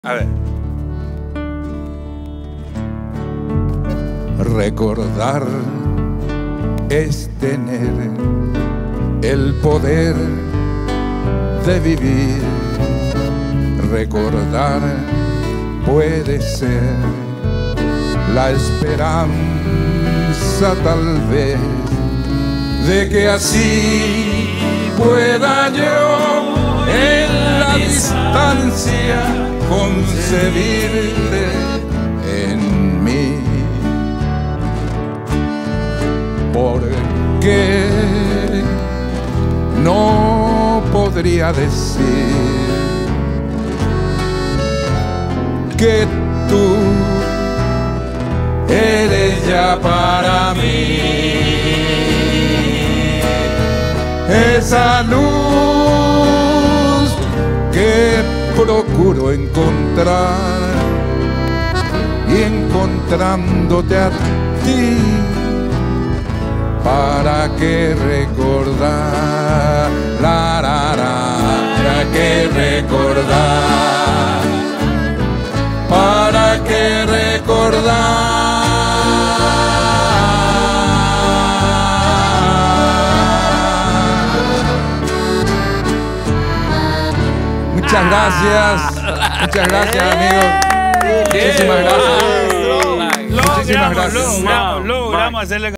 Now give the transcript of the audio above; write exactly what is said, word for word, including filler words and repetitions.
A ver. Recordar es tener el poder de vivir. Recordar puede ser la esperanza tal vez de que así pueda yo en la distancia concebirte en mí. Porque no podría decir que tú eres ya para mí esa luz que procuro encontrar, y encontrándote a ti, ¿para qué recordar? La, la, la, ¿para qué recordar? ¿Para qué recordar? Muchas gracias, muchas gracias, amigos. Muchísimas gracias. Muchísimas gracias. Logramos, logramos hacerle